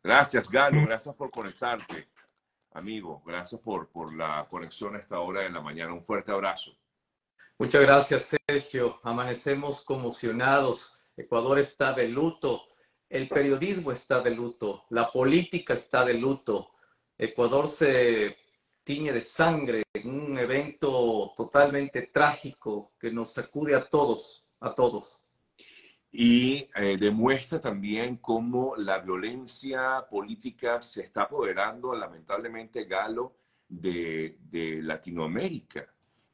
Gracias, Galo. Gracias por conectarte, amigo. Gracias por la conexión a esta hora de la mañana. Un fuerte abrazo. Muchas gracias, Sergio. Amanecemos conmocionados. Ecuador está de luto. El periodismo está de luto. La política está de luto. Ecuador se tiñe de sangre en un evento totalmente trágico que nos sacude a todos, a todos. Y demuestra también cómo la violencia política se está apoderando, lamentablemente, Galo, de Latinoamérica.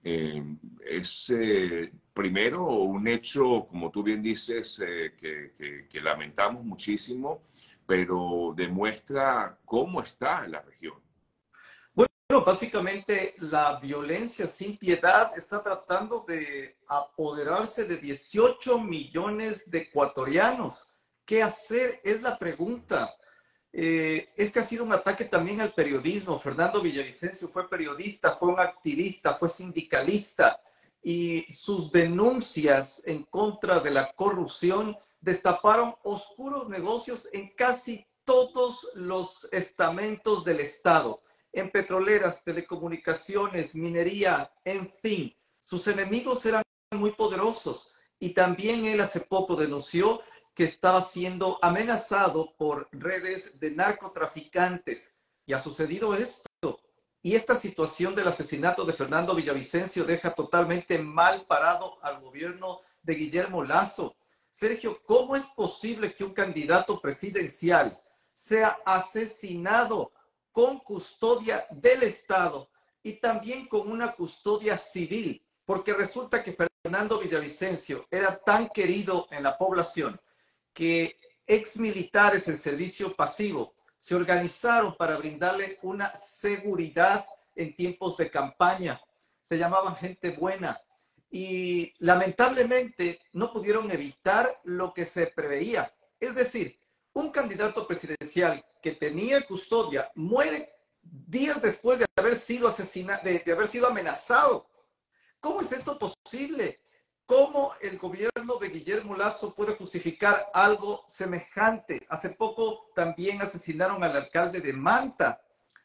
Es primero un hecho, como tú bien dices, que lamentamos muchísimo, pero demuestra cómo está la región. Bueno, básicamente la violencia sin piedad está tratando de apoderarse de 18 millones de ecuatorianos. ¿Qué hacer? Es la pregunta. Este ha sido un ataque también al periodismo. Fernando Villavicencio fue periodista, fue un activista, fue sindicalista y sus denuncias en contra de la corrupción destaparon oscuros negocios en casi todos los estamentos del Estado, en petroleras, telecomunicaciones, minería, en fin. Sus enemigos eran muy poderosos y también él hace poco denunció que estaba siendo amenazado por redes de narcotraficantes. Y ha sucedido esto. Y esta situación del asesinato de Fernando Villavicencio deja totalmente mal parado al gobierno de Guillermo Lasso. Sergio, ¿cómo es posible que un candidato presidencial sea asesinado con custodia del Estado y también con una custodia civil? Porque resulta que Fernando Villavicencio era tan querido en la población que exmilitares en servicio pasivo se organizaron para brindarle una seguridad en tiempos de campaña. Se llamaban gente buena y lamentablemente no pudieron evitar lo que se preveía. Es decir, un candidato presidencial que tenía custodia muere días después de haber sido asesinado, de haber sido amenazado. ¿Cómo es esto posible? ¿Cómo el gobierno de Guillermo Lasso puede justificar algo semejante? Hace poco también asesinaron al alcalde de Manta.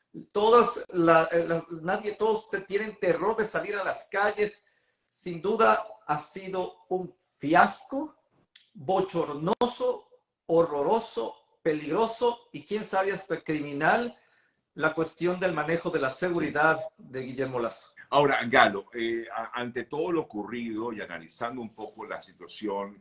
Todos tienen terror de salir a las calles. Sin duda ha sido un fiasco bochornoso, horroroso, peligroso y quién sabe hasta criminal la cuestión del manejo de la Sí. seguridad de Guillermo Lasso. Ahora, Galo, ante todo lo ocurrido y analizando un poco la situación,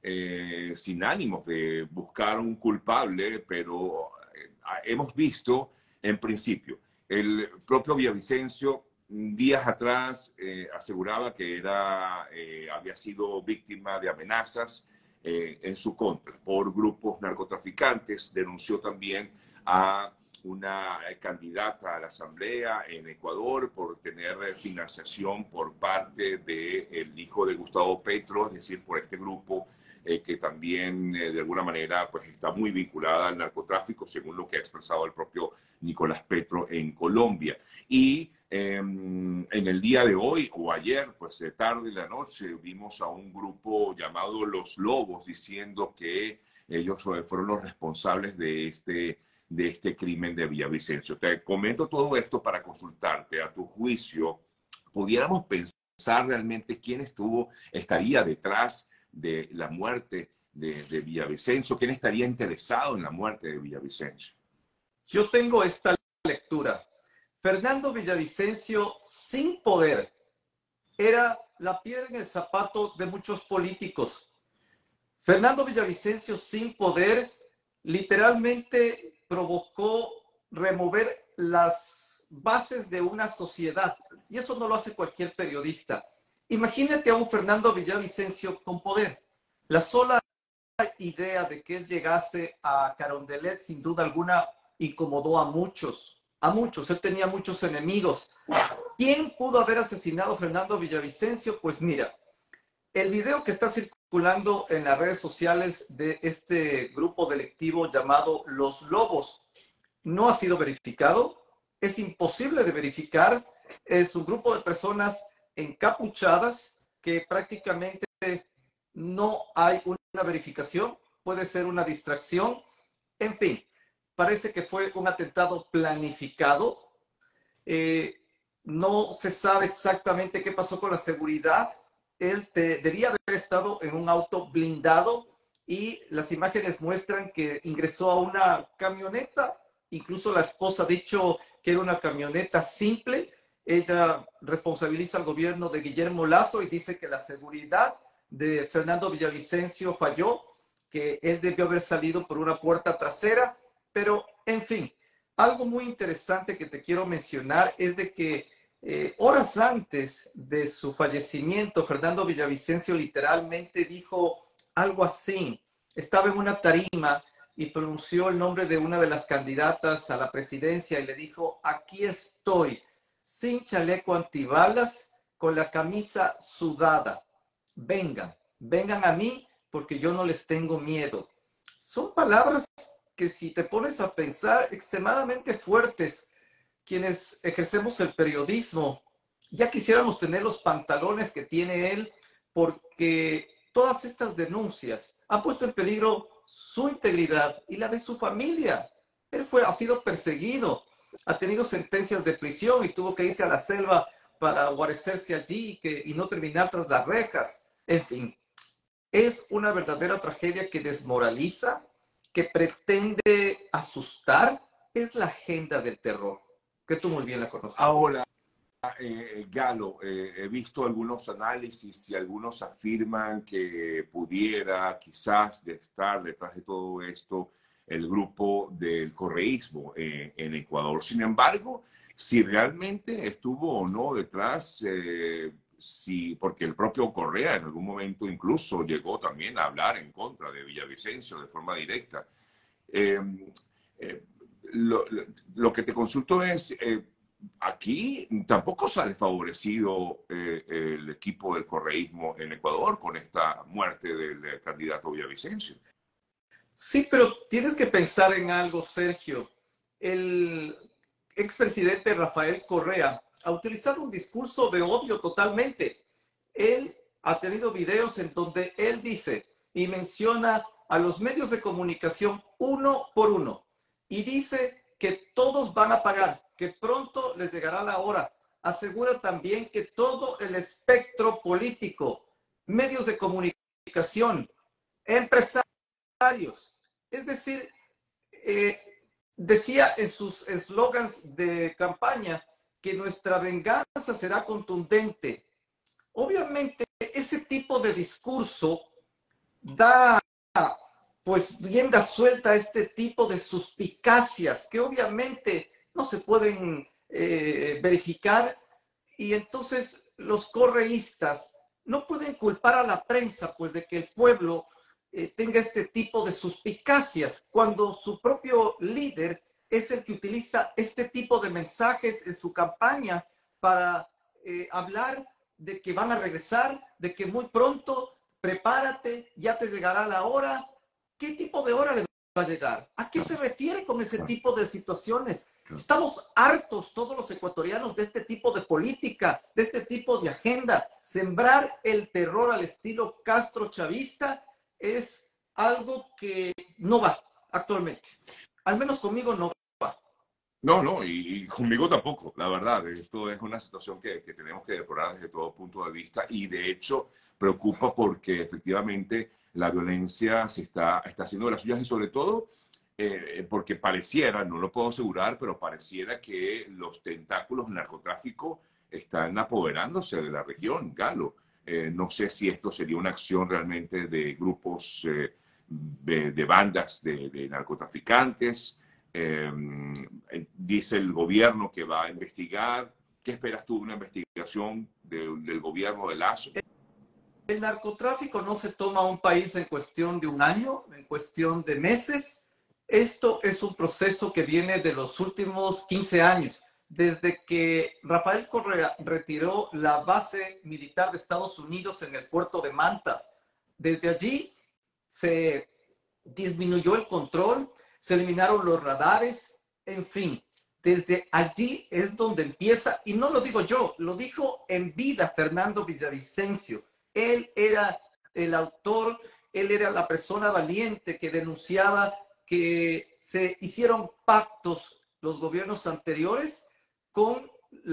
sin ánimos de buscar un culpable, pero hemos visto, en principio, el propio Villavicencio días atrás aseguraba que había sido víctima de amenazas en su contra por grupos narcotraficantes. Denunció también a una candidata a la Asamblea en Ecuador por tener financiación por parte del hijo de Gustavo Petro, es decir, por este grupo que también de alguna manera pues, está muy vinculada al narcotráfico, según lo que ha expresado el propio Nicolás Petro en Colombia. Y en el día de hoy o ayer, pues tarde en la noche, vimos a un grupo llamado Los Lobos diciendo que ellos fueron los responsables de este crimen de Villavicencio. Te comento todo esto para consultarte. A tu juicio, ¿pudiéramos pensar realmente quién estaría detrás de la muerte de Villavicencio? ¿Quién estaría interesado en la muerte de Villavicencio? Yo tengo esta lectura. Fernando Villavicencio, sin poder, era la piedra en el zapato de muchos políticos. Fernando Villavicencio, sin poder, literalmente provocó remover las bases de una sociedad. Y eso no lo hace cualquier periodista. Imagínate a un Fernando Villavicencio con poder. La sola idea de que él llegase a Carondelet, sin duda alguna, incomodó a muchos. A muchos. Él tenía muchos enemigos. ¿Quién pudo haber asesinado a Fernando Villavicencio? Pues mira, el video que está circulando en las redes sociales de este grupo delictivo llamado Los Lobos no ha sido verificado, es imposible de verificar, es un grupo de personas encapuchadas que prácticamente no hay una verificación, puede ser una distracción, en fin. parece que fue un atentado planificado. No se sabe exactamente qué pasó con la seguridad. Él debía haber estado en un auto blindado y las imágenes muestran que ingresó a una camioneta. Incluso la esposa ha dicho que era una camioneta simple. Ella responsabiliza al gobierno de Guillermo Lasso y dice que la seguridad de Fernando Villavicencio falló, que él debió haber salido por una puerta trasera, pero en fin, algo muy interesante que te quiero mencionar es de que horas antes de su fallecimiento, Fernando Villavicencio literalmente dijo algo así. Estaba en una tarima y pronunció el nombre de una de las candidatas a la presidencia y le dijo: aquí estoy, sin chaleco antibalas, con la camisa sudada. Vengan a mí porque yo no les tengo miedo. Son palabras que, si te pones a pensar, extremadamente fuertes. Quienes ejercemos el periodismo, ya quisiéramos tener los pantalones que tiene él, porque todas estas denuncias han puesto en peligro su integridad y la de su familia. Él ha sido perseguido, ha tenido sentencias de prisión y tuvo que irse a la selva para guarecerse allí y no terminar tras las rejas. En fin, es una verdadera tragedia que desmoraliza, que pretende asustar. Es la agenda del terror, que tú muy bien la conoces. Ahora, Galo, he visto algunos análisis y algunos afirman que pudiera quizás estar detrás de todo esto el grupo del correísmo en Ecuador. Sin embargo, si realmente estuvo o no detrás, sí, porque el propio Correa en algún momento incluso llegó también a hablar en contra de Villavicencio de forma directa. Eh, eh, lo que te consulto es, aquí tampoco sale favorecido el equipo del correísmo en Ecuador con esta muerte del candidato Villavicencio. Sí, pero tienes que pensar en algo, Sergio. El expresidente Rafael Correa ha utilizado un discurso de odio totalmente. Él ha tenido videos en donde él dice y menciona a los medios de comunicación uno por uno y dice que todos van a pagar, que pronto les llegará la hora. Asegura también que todo el espectro político, medios de comunicación, empresarios, es decir, decía en sus eslogans de campaña que nuestra venganza será contundente. Obviamente, ese tipo de discurso da pues rienda suelta a este tipo de suspicacias que obviamente no se pueden verificar, y entonces los correístas no pueden culpar a la prensa pues de que el pueblo tenga este tipo de suspicacias cuando su propio líder es el que utiliza este tipo de mensajes en su campaña para hablar de que van a regresar, de que muy pronto, prepárate, ya te llegará la hora. ¿Qué tipo de hora le va a llegar? ¿A qué se refiere con ese tipo de situaciones? Estamos hartos todos los ecuatorianos de este tipo de política, de este tipo de agenda. Sembrar el terror al estilo Castro chavista es algo que no va actualmente. Al menos conmigo no va. No, no, y conmigo tampoco, la verdad. Esto es una situación que tenemos que depurar desde todo punto de vista y de hecho preocupa porque efectivamente la violencia está haciendo de las suyas y sobre todo porque pareciera, no lo puedo asegurar, pero pareciera que los tentáculos del narcotráfico están apoderándose de la región, Galo. No sé si esto sería una acción realmente de grupos, de bandas de narcotraficantes. Dice el gobierno que va a investigar. ¿Qué esperas tú de una investigación del gobierno de Lasso? El narcotráfico no se toma a un país en cuestión de un año, en cuestión de meses. Esto es un proceso que viene de los últimos 15 años, desde que Rafael Correa retiró la base militar de Estados Unidos en el puerto de Manta. Desde allí se disminuyó el control, se eliminaron los radares, en fin. Desde allí es donde empieza, y no lo digo yo, lo dijo en vida Fernando Villavicencio. Él era el autor, él era la persona valiente que denunciaba que se hicieron pactos los gobiernos anteriores con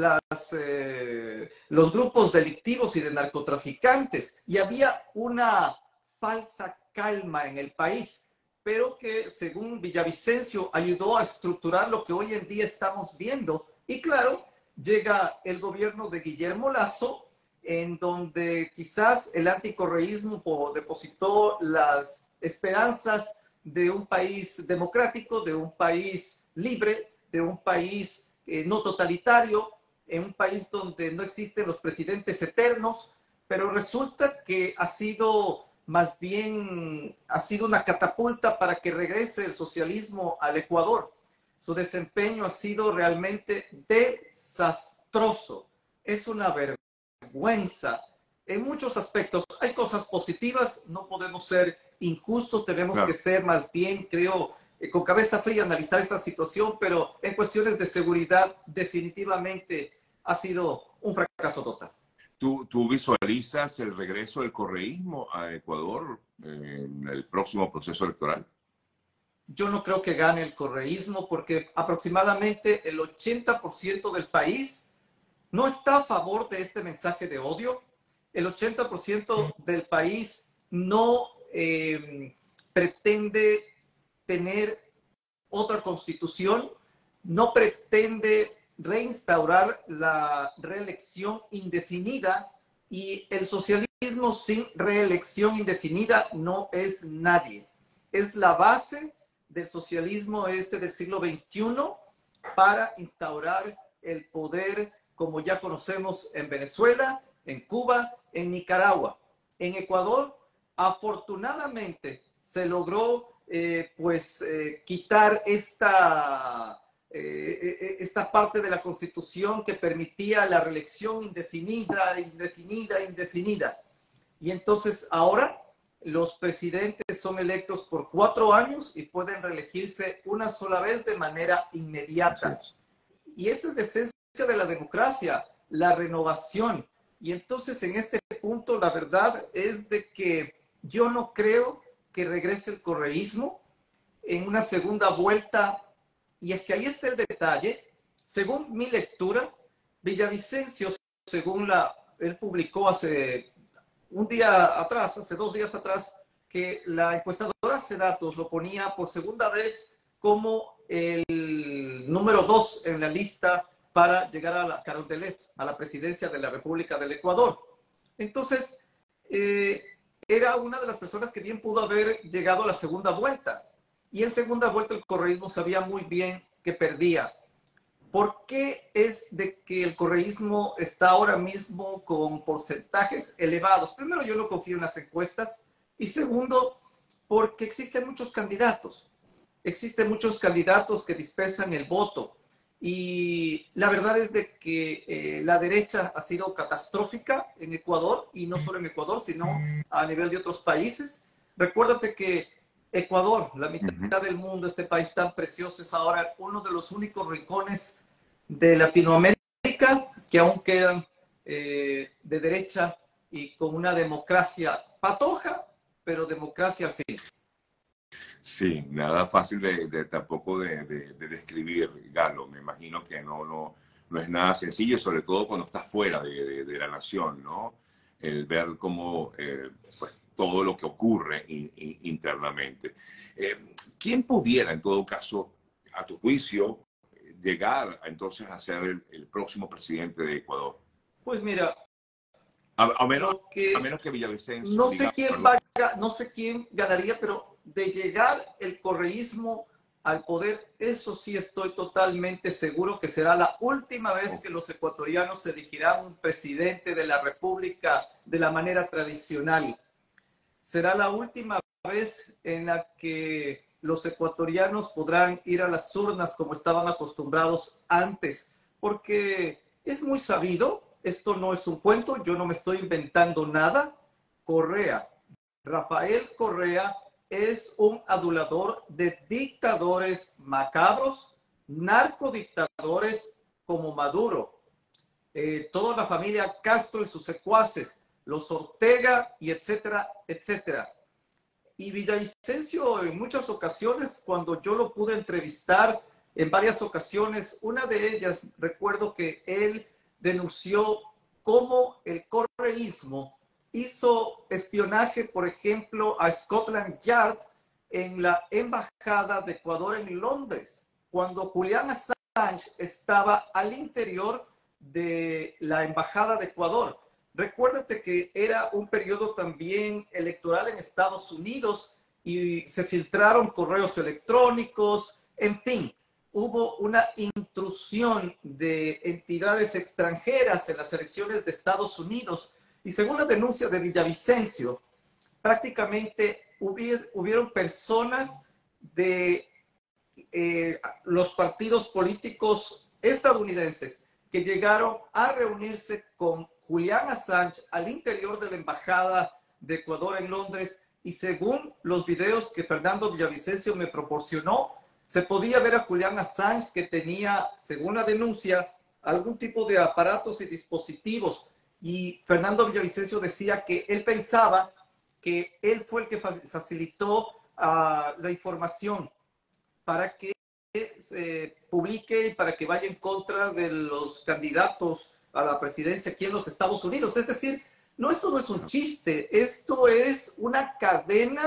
los grupos delictivos y de narcotraficantes, y había una falsa calma en el país, pero que según Villavicencio ayudó a estructurar lo que hoy en día estamos viendo. Y claro, llega el gobierno de Guillermo Lasso, en donde quizás el anticorreísmo depositó las esperanzas de un país democrático, de un país libre, de un país no totalitario, en un país donde no existen los presidentes eternos, pero resulta que ha sido más bien, ha sido una catapulta para que regrese el socialismo al Ecuador. Su desempeño ha sido realmente desastroso. Es una vergüenza en muchos aspectos. Hay cosas positivas, no podemos ser injustos, tenemos que ser más bien, creo, con cabeza fría analizar esta situación, pero en cuestiones de seguridad definitivamente ha sido un fracaso total. ¿Tú visualizas el regreso del correísmo a Ecuador en el próximo proceso electoral? Yo no creo que gane el correísmo porque aproximadamente el 80% del país no está a favor de este mensaje de odio. El 80% del país no pretende tener otra constitución, no pretende reinstaurar la reelección indefinida, y el socialismo sin reelección indefinida no es nadie. Es la base del socialismo del siglo XXI para instaurar el poder como ya conocemos en Venezuela, en Cuba, en Nicaragua. En Ecuador, afortunadamente, se logró quitar esta parte de la Constitución que permitía la reelección indefinida. Y entonces ahora los presidentes son electos por 4 años y pueden reelegirse una sola vez de manera inmediata. Y esa es la esencia de la democracia, la renovación. Y entonces en este punto la verdad es de que yo no creo que regrese el correísmo en una segunda vuelta. Y es que ahí está el detalle. Según mi lectura, Villavicencio, él publicó hace hace 2 días atrás, que la encuestadora Cedatos lo ponía por segunda vez como el número 2 en la lista para llegar a la Carondelet, a la presidencia de la República del Ecuador. Entonces, era una de las personas que bien pudo haber llegado a la segunda vuelta. Y en segunda vuelta el correísmo sabía muy bien que perdía. ¿Por qué es de que el correísmo está ahora mismo con porcentajes elevados? Primero, yo no confío en las encuestas. Y segundo, porque existen muchos candidatos. Existen muchos candidatos que dispersan el voto. Y la verdad es de que la derecha ha sido catastrófica en Ecuador, y no solo en Ecuador, sino a nivel de otros países. Recuérdate que Ecuador, la mitad del mundo, este país tan precioso, es ahora uno de los únicos rincones de Latinoamérica que aún quedan de derecha y con una democracia patoja, pero democracia al fin. Sí, nada fácil tampoco de describir, Galo. Me imagino que no es nada sencillo, sobre todo cuando estás fuera de la nación, ¿no? El ver cómo pues, todo lo que ocurre internamente. ¿Quién pudiera, en todo caso, a tu juicio, llegar entonces a ser el próximo presidente de Ecuador? Pues mira, a menos que Villavicencio... No sé quién ganaría, pero de llegar el correísmo al poder, eso sí estoy totalmente seguro que será la última vez que los ecuatorianos elegirán un presidente de la República de la manera tradicional. Será la última vez en la que los ecuatorianos podrán ir a las urnas como estaban acostumbrados antes, porque es muy sabido, esto no es un cuento, yo no me estoy inventando nada. Rafael Correa es un adulador de dictadores macabros, narcodictadores como Maduro, toda la familia Castro y sus secuaces, los Ortega y etcétera, etcétera. Y Villavicencio, en muchas ocasiones, cuando yo lo pude entrevistar en varias ocasiones, una de ellas, recuerdo que él denunció cómo el correísmo hizo espionaje, por ejemplo, a Scotland Yard en la Embajada de Ecuador en Londres, cuando Julian Assange estaba al interior de la Embajada de Ecuador. Recuérdate que era un periodo también electoral en Estados Unidos y se filtraron correos electrónicos, en fin, hubo una intrusión de entidades extranjeras en las elecciones de Estados Unidos. Y según la denuncia de Villavicencio, prácticamente hubieron personas de los partidos políticos estadounidenses que llegaron a reunirse con Julian Assange al interior de la Embajada de Ecuador en Londres, y según los videos que Fernando Villavicencio me proporcionó, se podía ver a Julian Assange que tenía, según la denuncia, algún tipo de aparatos y dispositivos, y Fernando Villavicencio decía que él pensaba que él fue el que facilitó la información para que se publique y para que vaya en contra de los candidatos a la presidencia aquí en los Estados Unidos. Es decir, no, esto no es un chiste, esto es una cadena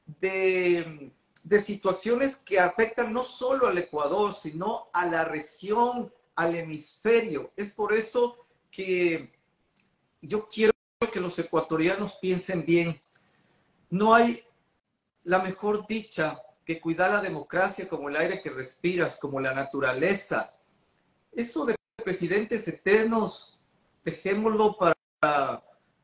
de situaciones que afectan no solo al Ecuador, sino a la región, al hemisferio. Es por eso que yo quiero que los ecuatorianos piensen bien. No hay la mejor dicha que cuidar la democracia como el aire que respiras, como la naturaleza. Eso de presidentes eternos, dejémoslo para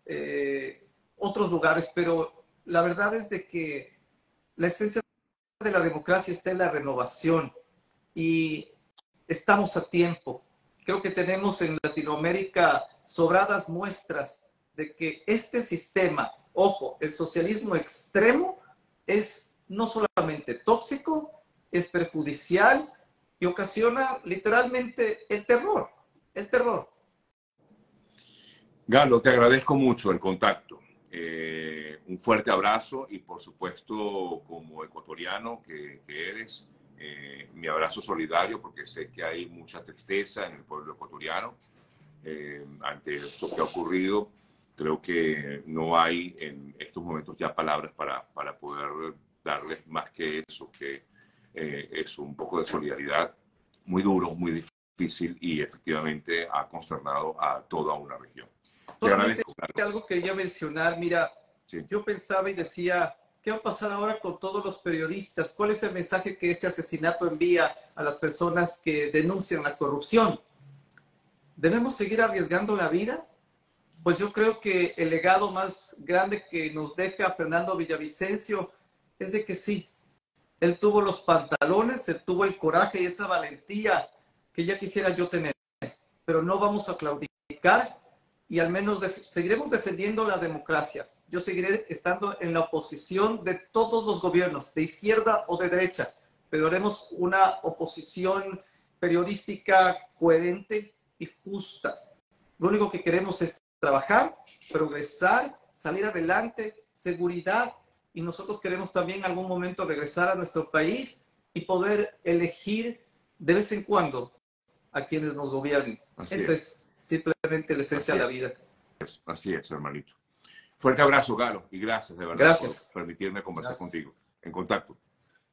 otros lugares, pero la verdad es de que la esencia de la democracia está en la renovación y estamos a tiempo. Creo que tenemos en Latinoamérica sobradas muestras de que este sistema, ojo, el socialismo extremo, es no solamente tóxico, es perjudicial y ocasiona literalmente el terror. El terror. Galo, te agradezco mucho el contacto. Un fuerte abrazo y, por supuesto, como ecuatoriano que eres, mi abrazo solidario, porque sé que hay mucha tristeza en el pueblo ecuatoriano ante esto que ha ocurrido. Creo que no hay en estos momentos ya palabras para poder darles más que eso, un poco de solidaridad. Muy duro, muy difícil y efectivamente ha consternado a toda una región. Solamente algo quería mencionar, mira, sí. Yo pensaba y decía, ¿qué va a pasar ahora con todos los periodistas? ¿Cuál es el mensaje que este asesinato envía a las personas que denuncian la corrupción? ¿Debemos seguir arriesgando la vida? Pues yo creo que el legado más grande que nos deja Fernando Villavicencio es de que sí, él tuvo los pantalones, él tuvo el coraje y esa valentía que ya quisiera yo tener, pero no vamos a claudicar y al menos seguiremos defendiendo la democracia. Yo seguiré estando en la oposición de todos los gobiernos, de izquierda o de derecha, pero haremos una oposición periodística coherente y justa. Lo único que queremos es trabajar, progresar, salir adelante, seguridad, y nosotros queremos también en algún momento regresar a nuestro país y poder elegir de vez en cuando a quienes nos gobiernen. Esa es simplemente la esencia de la vida. Así es, hermanito. Fuerte abrazo, Galo, y gracias de verdad Gracias. por permitirme conversar contigo. En contacto.